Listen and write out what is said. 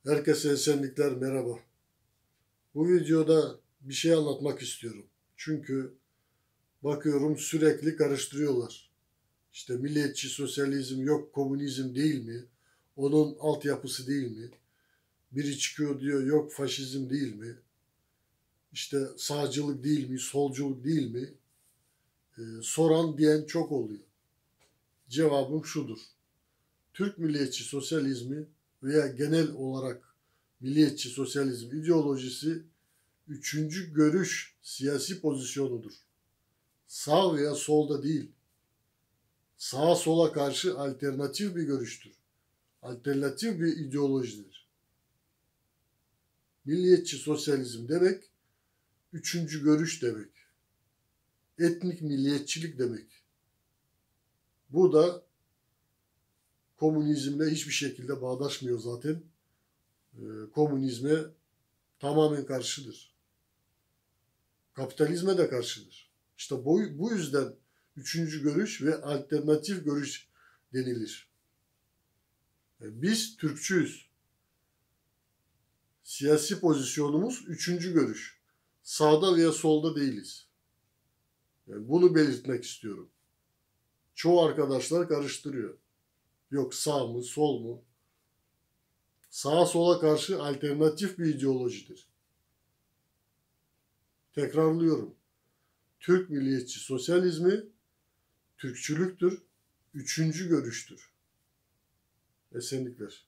Herkese esenlikler, merhaba. Bu videoda bir şey anlatmak istiyorum. Çünkü bakıyorum sürekli karıştırıyorlar. İşte milliyetçi sosyalizm yok, komünizm değil mi? Onun altyapısı değil mi? Biri çıkıyor diyor yok faşizm değil mi? İşte sağcılık değil mi, solculuk değil mi? Soran diyen çok oluyor. Cevabım şudur. Türk milliyetçi sosyalizmi veya genel olarak milliyetçi sosyalizm ideolojisi üçüncü görüş siyasi pozisyonudur. Sağ veya solda değil, sağa sola karşı alternatif bir görüştür. Alternatif bir ideolojidir. Milliyetçi sosyalizm demek, üçüncü görüş demek. Etnik milliyetçilik demek. Bu da komünizmle hiçbir şekilde bağdaşmıyor zaten. Komünizme tamamen karşıdır. Kapitalizme de karşıdır. İşte bu yüzden üçüncü görüş ve alternatif görüş denilir. Biz Türkçüyüz. Siyasi pozisyonumuz üçüncü görüş. Sağda veya solda değiliz. Yani bunu belirtmek istiyorum. Çoğu arkadaşlar karıştırıyor. Yok sağ mı, sol mu? Sağa sola karşı alternatif bir ideolojidir. Tekrarlıyorum. Türk milliyetçi sosyalizmi Türkçülüktür, üçüncü görüştür. Esenlikler.